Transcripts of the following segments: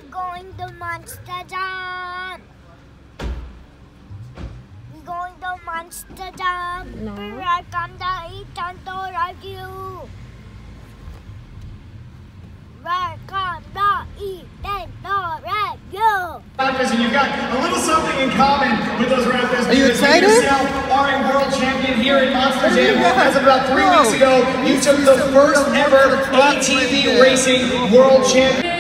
going to Monster Jam. We're going to Monster Jam. No. Welcome to eat and to review. Welcome to eat and to review. Raptors, and you've got a little something in common with those Raptors. Are you excited? You yourself are a world champion here in Monster Jam. As of about 3 No. weeks ago, you took the first ever ATV racing world champion.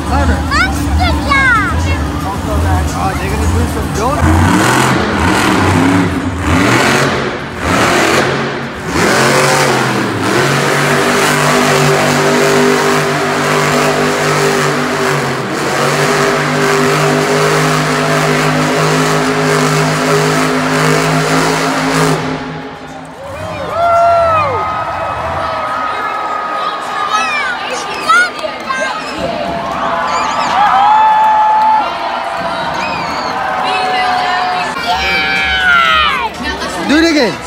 Louder. Monster Jam! Oh, they're gonna do some donuts. Do it again.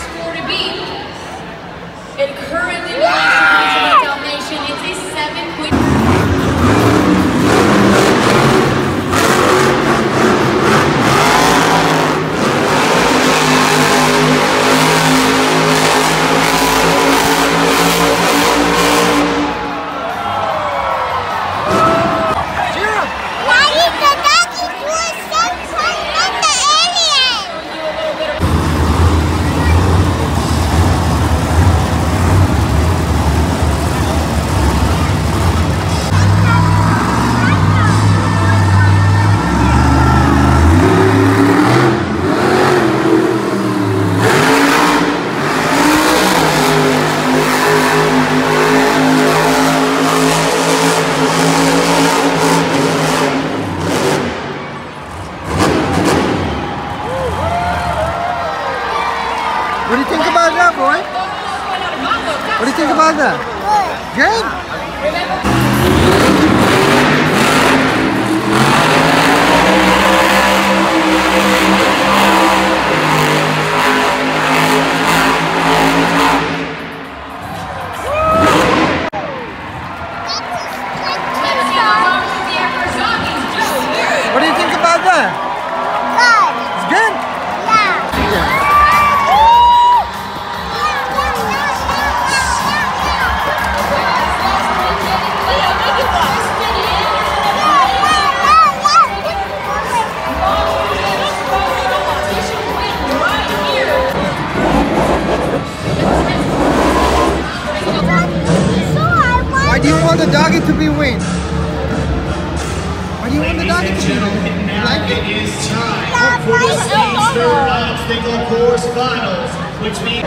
It currently belongs to Dalmatian. It's a 7-point. Daddy, the doggy was so fun at the alien! What do you think about that, boy? What do you think about that? Good. What do you think about that? Good! It's good. Yeah! Why do you want the doggy to be win? Why do you want the doggy to be win? You like it? It is time for the Speedster Obstacle Course Finals, which means...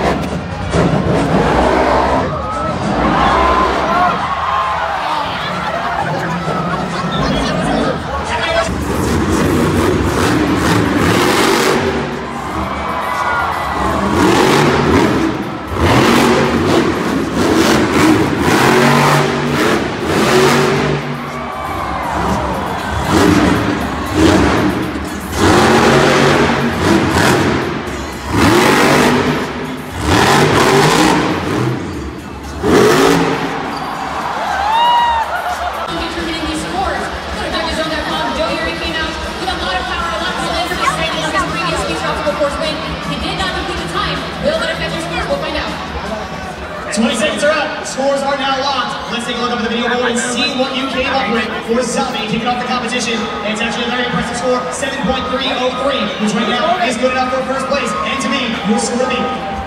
Determining these scores. Go to DuckTheZone.com. Joe Yuri came out with a lot of power, a lot of momentum, exciting on his previous Speedster Obstacle Course win. He did not complete the time. Will that affect your scores? We'll find out. 20 seconds are up. Scores are now locked. Let's take a look up at the video board and see what you came up with for Zombie kicking off the competition. And it's actually a very impressive score, 7.303, which right now is good enough for first place. And to me, your score